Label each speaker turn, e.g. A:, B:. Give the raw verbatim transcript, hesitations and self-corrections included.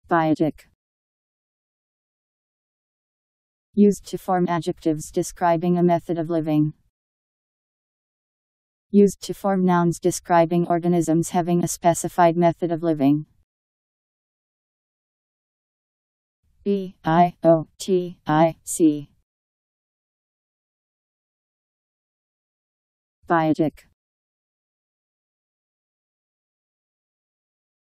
A: Biotic. Used to form adjectives describing a method of living. Used to form nouns describing organisms having a specified method of living. B I O T I C. Biotic.